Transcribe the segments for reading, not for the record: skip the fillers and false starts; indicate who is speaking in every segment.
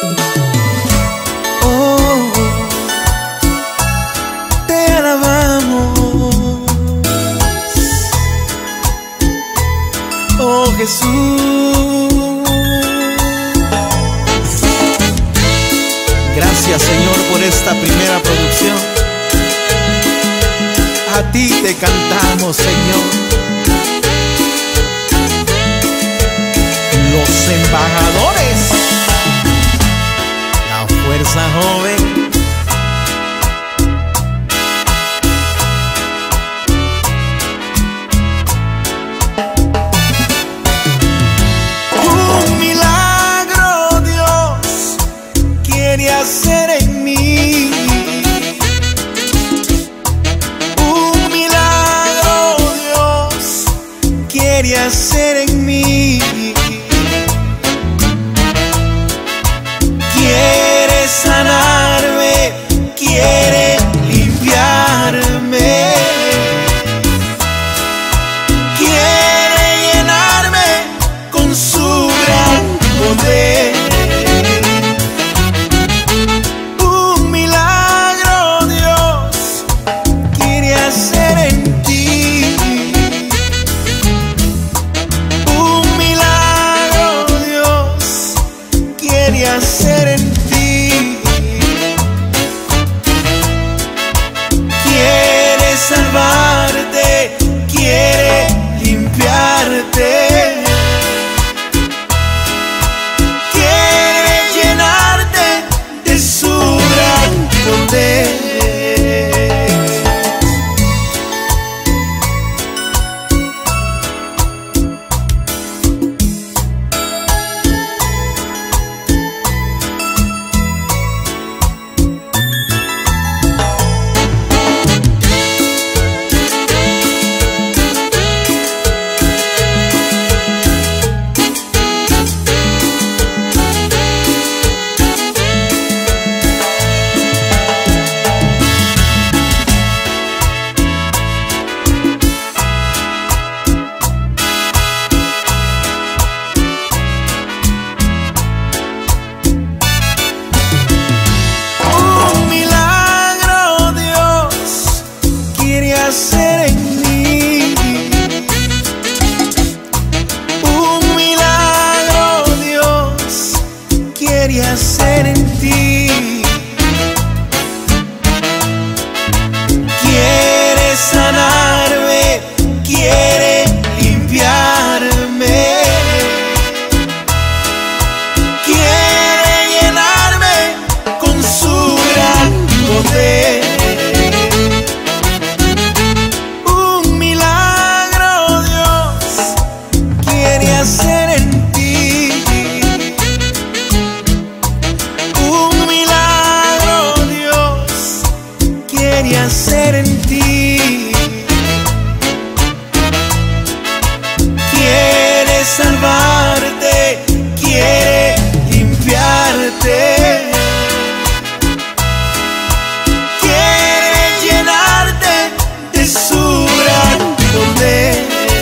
Speaker 1: Oh, te alabamos, oh Jesús. Gracias, Señor, por esta primera producción. A ti te cantamos, Señor. Los embajadores, la fuerza joven. Un milagro Dios quiere hacer en mí. Un milagro Dios quiere hacer en mí. Quiere sanarme, quiere limpiarme, quiere llenarme con su gran poder. Un milagro Dios quiere hacer en ti. Un milagro Dios quiere hacer en ti. Quiere salvarte, quiere limpiarte, quiere llenarte de su gran poder. Hacer en mí. Un milagro Dios quiere hacer en ti. Quiere sanarme, quiere limpiarme, quiere llenarme con su gran poder. Hacer en ti. Un milagro Dios quiere hacer en ti. Quiere salvarte, quiere limpiarte, quiere llenarte de su gran poder.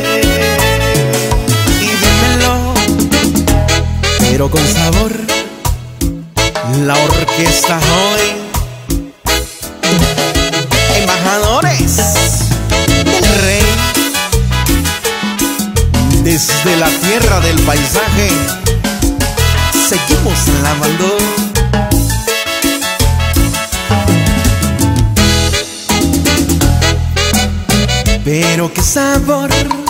Speaker 1: Pero con sabor, la orquesta joven, embajadores del Rey, desde la tierra del paisaje, seguimos alabando. Pero qué sabor.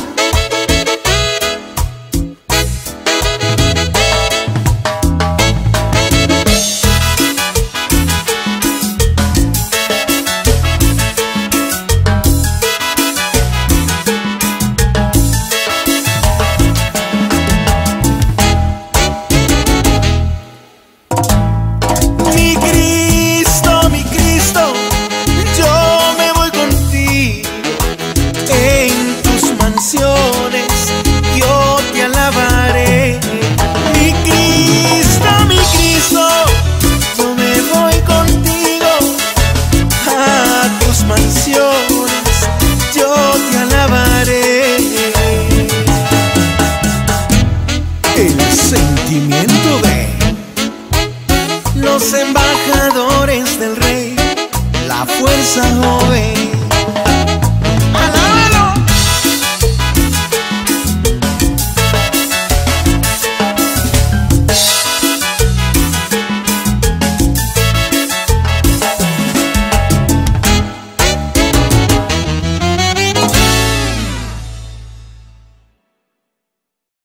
Speaker 1: Mi Cristo, yo me voy contigo en tus manos. embajadores del rey, la fuerza joven.